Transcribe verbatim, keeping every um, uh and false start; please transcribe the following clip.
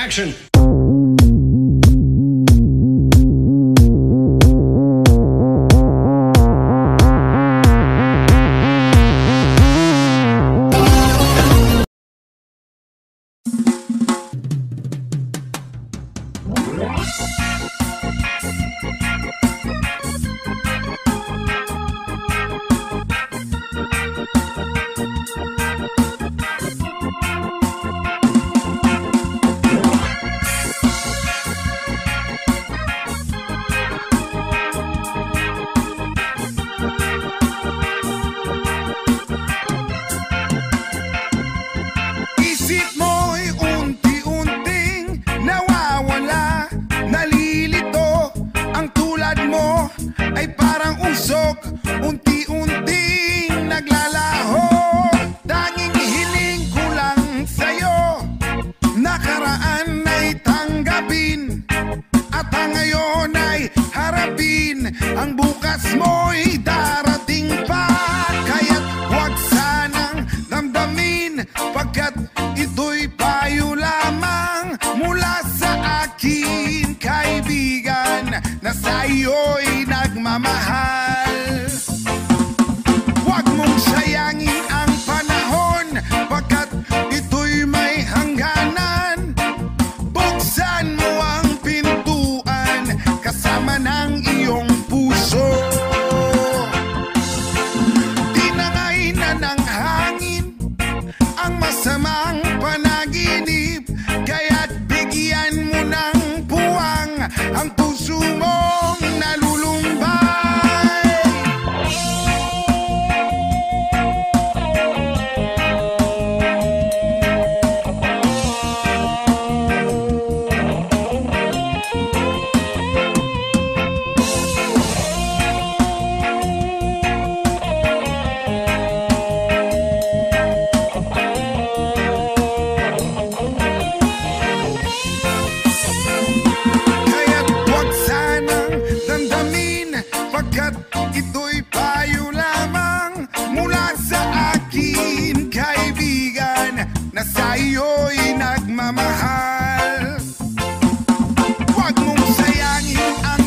action. Ay parang usok, unti-unting naglalaho. Tanging hiling ko lang sa'yo, nakaraan ay tanggapin, at ang ngayon ay harapin. Ang bukas mo'y darating pa, kaya't huwag sanang damdamin, pagkat ito'y payo lamang mula sa akin, kaibigan, na sa'yo'y nagmamahal. Huwag mong sayangin ang panahon, pagkat ito'y may hangganan. Buksan mo ang pintuan kasama ng iyong puso. Tinangay na ng hangin ang masamang panaginip, kaya't bigyan mo ng puwang ang puso mong nalulumbay. Pagkat ito'y payo lamang mula sa akin, kaibigan, na sa'yo'y nagmamahal. Huwag mong sayangin ang